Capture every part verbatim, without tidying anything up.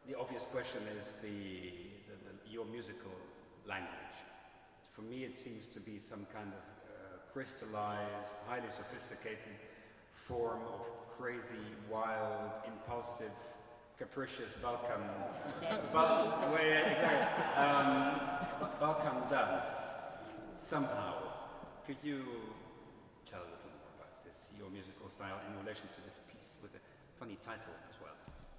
the obvious question is the, the, the your musical language. For me, it seems to be some kind of uh, crystallized, highly sophisticated form of crazy, wild, impulsive, capricious Balkan, Bal way, exactly. um, Balkan dance. Somehow, could you tell a little more about this, your musical style, in relation to this piece with a funny title as well?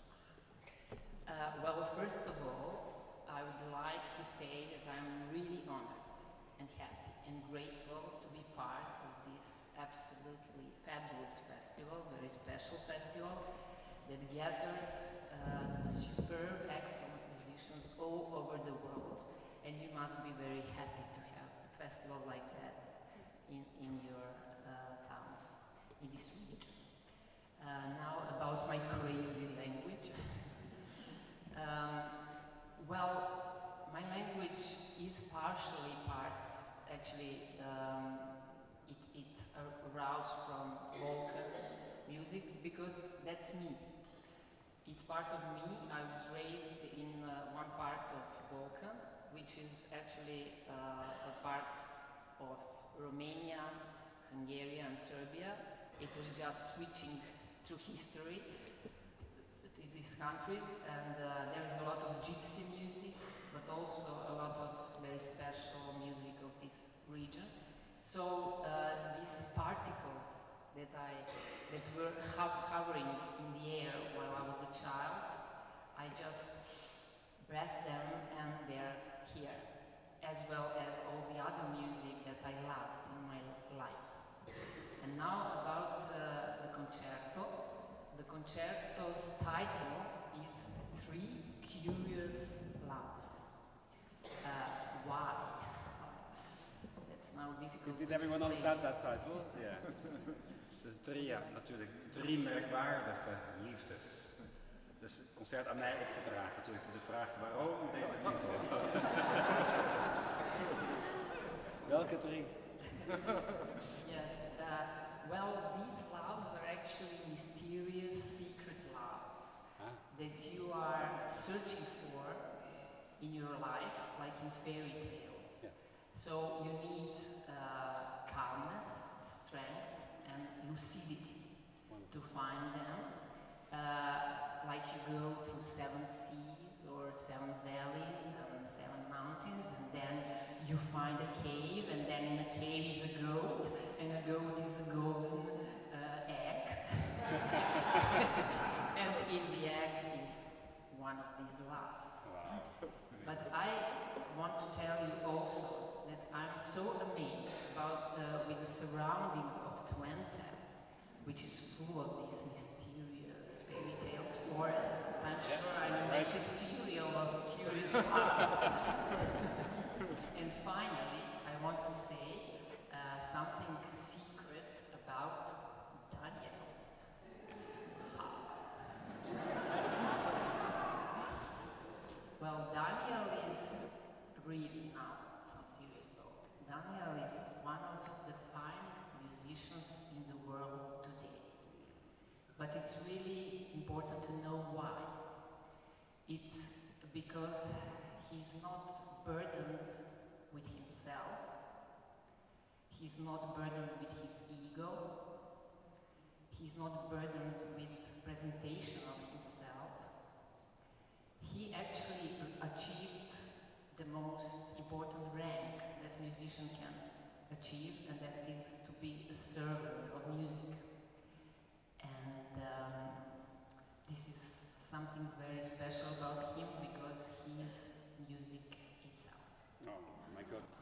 Uh, well, first of all, I would like to say that I'm really honored and happy and grateful to be part of this absolutely fabulous festival, very special festival, that gathers uh, superb, excellent musicians all over the world. And you must be very happy to have a festival like that in, in your uh, towns, in this region. Uh, now about my crazy language. um, well, my language is partially part, actually, um, it, it's aroused from Balkan music because that's me. It's part of me. I was raised in uh, one part of Balkan, which is actually uh, a part of Romania, Hungary and Serbia. It was just switching through history to these countries, and uh, there is a lot of gypsy music, but also a lot of very special music of this region. So uh, these particles that I that were hovering in the air while I was a child, I just breathed them and they're here, as well as all the other music that I loved in my life. And now about uh, the concerto. The concerto's title is Three Curious Loves. Uh, why? That's now difficult Did to everyone explain. understand that title? Yeah. Dus drie, ja, natuurlijk. Drie merkwaardige liefdes. Dus het concert aan mij opgedragen, natuurlijk. De vraag waarom deze titel. Welke drie? Yes, uh, well, these loves are actually mysterious, secret loves huh? that you are searching for in your life, like in fairy tales. Yeah. So you need uh, calmness, strength, and lucidity to find them. Uh, like you go through seven seas or seven valleys and seven mountains, and then you find a cave, and then in a cave is a goat, and a goat is a golden uh, egg. And in the egg is one of these loves. Wow. But I want to tell you also that I'm so amazed about uh, with the surrounding of Twente, which is full of these mysterious fairy tales, forests. I'm sure I will make a serial of curious loves. And finally, I want to say uh, something secret about Daniel. Well, Daniel is really, now some serious talk. Daniel is one of the finest musicians in the world today. But it's really important to know why. It's because he's not burdened with himself. He's not burdened with his ego. He's not burdened with presentation of himself. He actually achieved the most important rank that a musician can achieve, and that is to be a servant of music. And um, this is something very special about him because he is music itself. Oh my God.